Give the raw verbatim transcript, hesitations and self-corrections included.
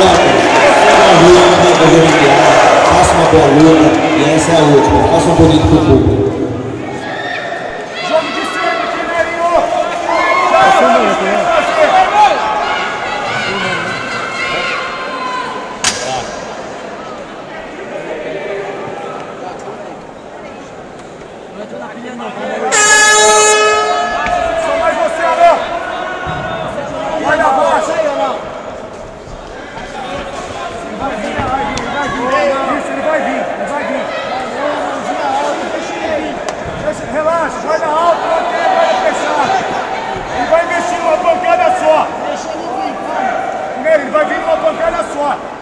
Faça uma boa luta e essa é a última. Faça um bonito pro público. Jogo de sempre, Pineirinho! Já sabe o que tem que fazer! Só mais você, Alô! Vai na bola! Vai vir, vai vir, vai vir! Isso, ele vai vir, ele vai vir! Deixa, relaxa, vai na alta, vai ter, vai fechar! Ele vai investir numa pancada só! Deixa ele vir, calma! Primeiro, ele vai vir numa pancada só!